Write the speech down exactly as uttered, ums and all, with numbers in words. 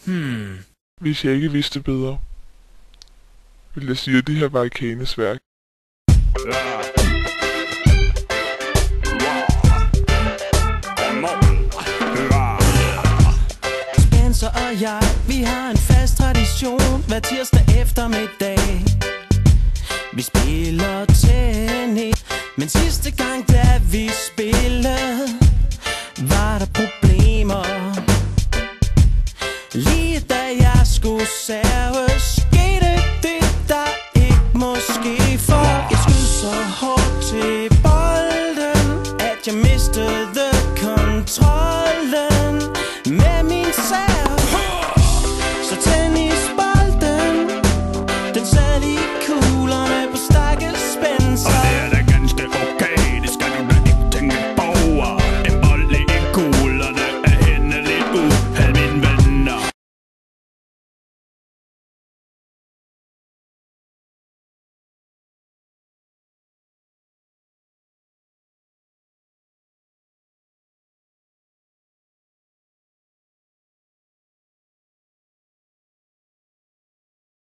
Hmm. Hvis jeg ikke vidste bedre, ville jeg sige, at det her var Kanes værk. Spencer og jeg, vi har en fast tradition hver tirsdag eftermiddag. Vi spiller tennis, men sidste gang da vi spillede, var der problemer. Lige da jeg skulle serve, skete det, der ikke må ske. For jeg skød så hårdt til bolden, at jeg mistede kontrol.